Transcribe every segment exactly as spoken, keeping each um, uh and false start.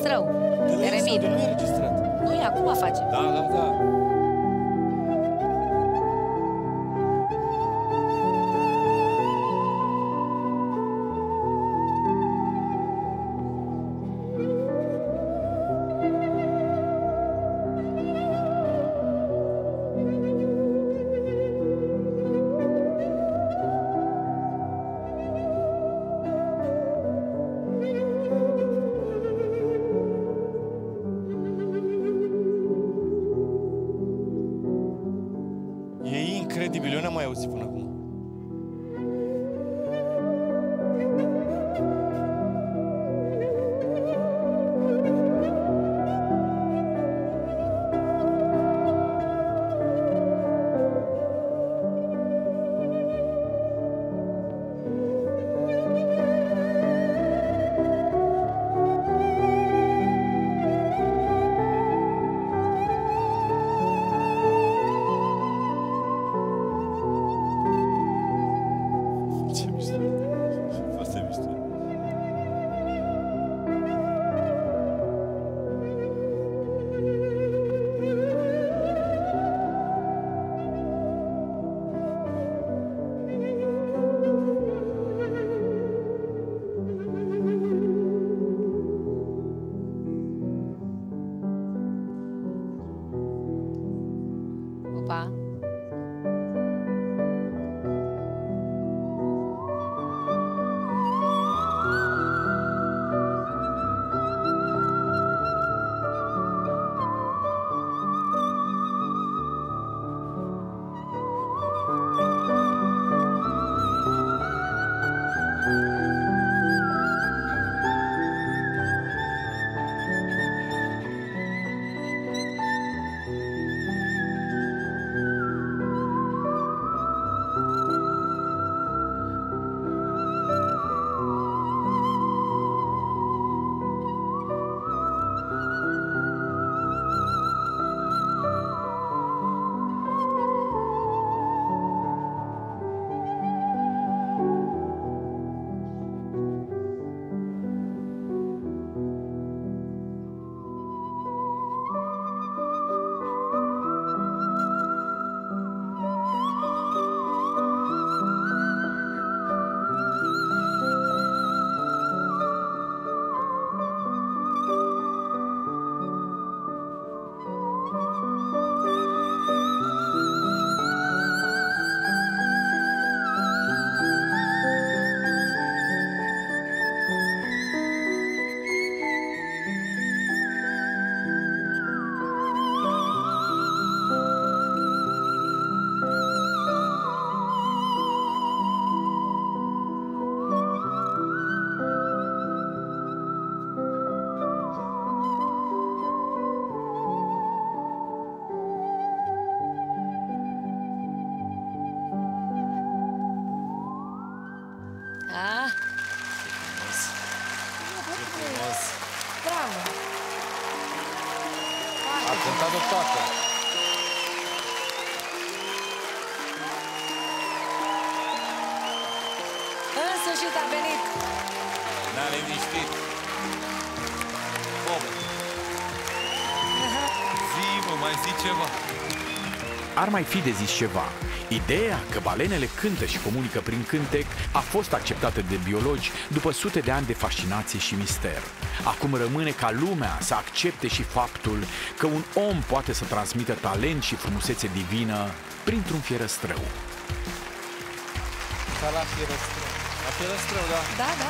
Fierăstrău. Eremit. Nu e registrat. Nu, e acum face. Da, da, da. E incredibil, eu n-am mai auzit până acum. Opa. Ah. Ce frumos! Bravo! A cântat-o toată. În sfârșit a venit! Ne-a liniștit. Bob. Zi, mă, mai zi ceva. Ar mai fi de zis ceva. Ideea că balenele cântă și comunică prin cântec a fost acceptată de biologi după sute de ani de fascinație și mister. Acum rămâne ca lumea să accepte și faptul că un om poate să transmită talent și frumusețe divină printr-un fierăstrău. Ca la fierăstrău. La fierăstrău, da. Da, da.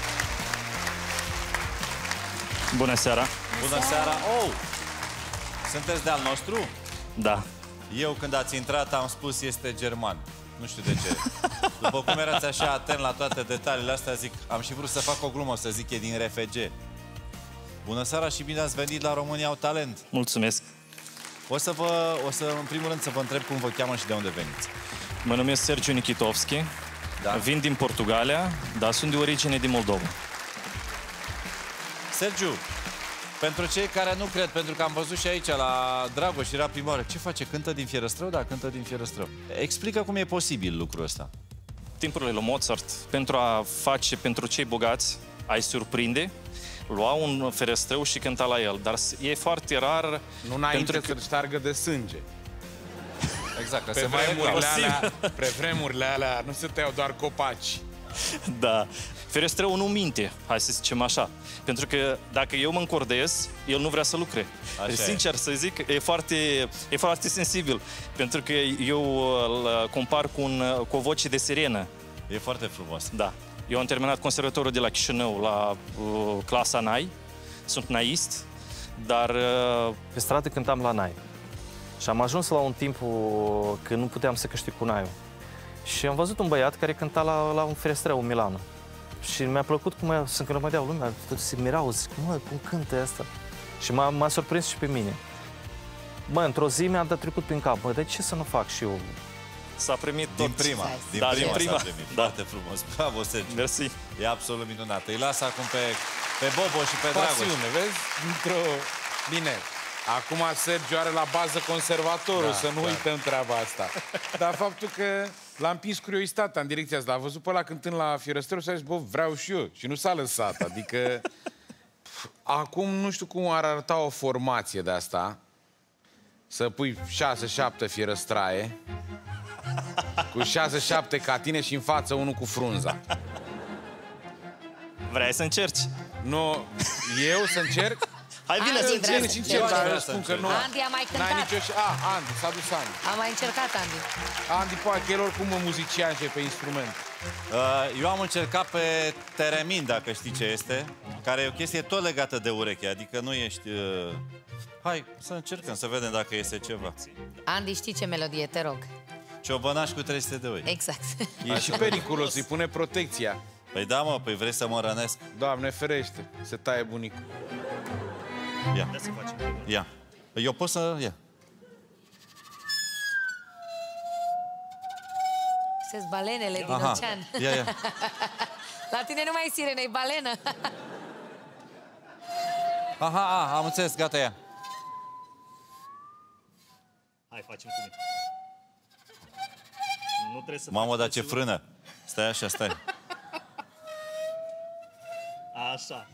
Bună seara! Bună seara! Oh! Sunteți de-al nostru? Da. Eu, când ați intrat, am spus este german. Nu știu de ce. După cum erați așa atent la toate detaliile astea, zic, am și vrut să fac o glumă, să zic, e din R F G. Bună seara și bine ați venit la România au talent. Mulțumesc! O să vă, o să, în primul rând, să vă întreb cum vă cheamă și de unde veniți. Mă numesc Sergiu Nichitovski, Da. vin din Portugalia, dar sunt de origine din Moldova. Sergiu, pentru cei care nu cred, pentru că am văzut și aici la Dragoș, era prima oară, ce face? Cântă din Fierăstrău? Da, cântă din Fierăstrău. Explică cum e posibil lucrul ăsta. Timpurile lui Mozart, pentru a face pentru cei bogați, ai surprinde, lua un ferestrău și cânta la el, dar e foarte rar. Nu înainte pentru să-l șteargă de sânge. Exact, că Pe se mai vremurile, regula. alea, pe vremurile alea nu se tăiau doar copaci. Da. Ferestrăul nu minte, hai să zicem așa. Pentru că dacă eu mă încordez, el nu vrea să lucre. Așa Sincer să zic, e foarte, e foarte sensibil. Pentru că eu îl compar cu, un, cu o voce de sirenă. E foarte frumos. Da. Eu am terminat conservatorul de la Chișinău la uh, clasa Nai. Sunt naist, dar uh, pe stradă cântam la Nai. Și am ajuns la un timp uh, când nu puteam să câștig cu Naiul. Și am văzut un băiat care cânta la, la un ferestreu în Milano. Și mi-a plăcut cum se încrămădeau lumea, toți se mirau, zic, mă, cum cântă asta? Și m-a surprins și pe mine. Mă, într-o zi mi-a dat trecut prin cap, bă, de ce să nu fac și eu? S-a primit tot. Din prima. Din Da, prima, din prima. s-a primit. Da. Foarte frumos. Bravo, Sergiu. Mersi. E absolut minunat. Îi las acum pe, pe Bobo și pe Dragoș. Pasiune, vezi? Într-o... Bine. Acum Sergiu are la bază conservatorul, Da, să nu da. uităm treaba asta. Dar faptul că l-a împins curiozitatea în direcția asta. A văzut pe ăla cântând la Fierăstrău și a zis, bă, vreau și eu. Și nu s-a lăsat. Adică... Acum nu știu cum ar arăta o formație de asta. Să pui șase șapte fierăstraie cu șase șapte ca tine și în față unul cu frunza. Vrei să încerci? Nu, eu să încerc? Hai bine Andy să vrea încerci. să Nici încerc, dar vrea eu să spun că încerc. nu. Andy a mai N-ai cântat. nicio... Ah, Andy, s-a dus Andy. Am mai încercat, Andy. Andy, poate, el oricum e muzician și e pe instrument. Uh, Eu am încercat pe teremin, dacă știi ce este, care e o chestie tot legată de ureche, adică nu ești... Uh... Hai să încercăm, să vedem dacă este ceva. Andy, știi ce melodie, te rog. Ciobănaș cu trei sute de oi. Exact. E și periculos, îi pune protecția. Păi da, mă, păi vrei să mă rănesc? Doamne ferește, se taie bunicul. Ia, ia. Eu pot să... Ia. Sunt balenele din Aha, ocean. ia, ia. La tine nu mai e sirenă, e balenă. Aha, aha, am înțeles, gata, ia. Hai, facem cu mine. Nu trebuie să Mamă, dar ce frână. Stai așa, stai. Așa.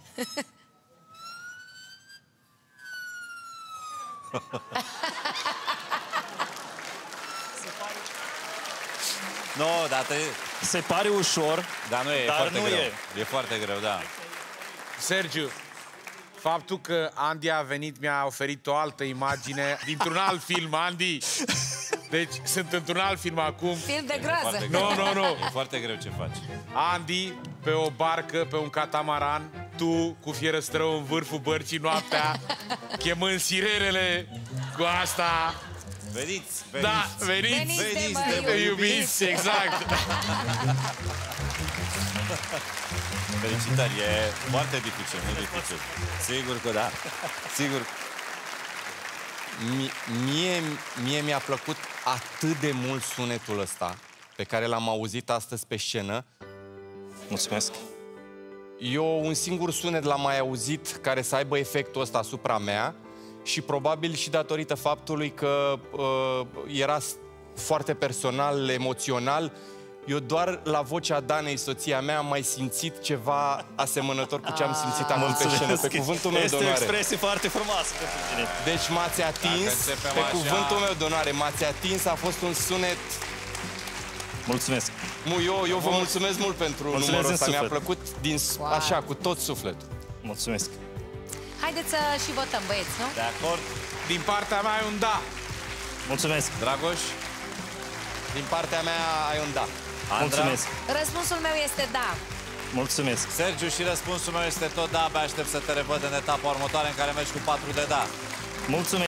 Nu, no, dar te... Se pare ușor, Dar nu e, e dar foarte nu greu. e. E foarte greu, da. Sergiu, faptul că Andy a venit mi-a oferit o altă imagine dintr-un alt film, Andy. Deci sunt într-un alt film acum. Film de Foarte groază. greu. Nu, nu, nu. E foarte greu ce faci. Andy pe o barcă, pe un catamaran, tu cu fierăstrău în vârful bărcii noaptea, chemând sirenele cu asta. Veniți, veniți. Da, veniți, Veniți de Veniți mă de te mă iubiți, exact. Felicitări, e foarte dificil, nu dificil. Sigur că da. Sigur. Mie, mie, mie mi-a plăcut atât de mult sunetul ăsta pe care l-am auzit astăzi pe scenă. Mulțumesc. Eu un singur sunet l-am mai auzit care să aibă efectul ăsta asupra mea și probabil și datorită faptului că uh, era foarte personal, emoțional. Eu doar la vocea Danei, soția mea, am mai simțit ceva asemănător cu ce am simțit acum pe scenă. Pe cuvântul meu de Este o onoare. expresie foarte frumoasă pentru tine. Deci m-ați atins, începem pe așa- cuvântul meu de onoare, m-ați atins, a fost un sunet... Mulțumesc. Mu, eu, eu vă mulțumesc mult pentru Mulțumesc numărul din ăsta, mi-a suflet. plăcut din, Wow. așa, cu tot sufletul. Mulțumesc. Haideți să și votăm, băieți, nu? De acord? Din partea mea e un da. Mulțumesc. Dragoș? Din partea mea ai un da. Andra? Mulțumesc. Răspunsul meu este da. Mulțumesc. Sergiu, și răspunsul meu este tot da. Abia aștept să te revăd în etapa următoare în care mergi cu patru de da. Mulțumesc.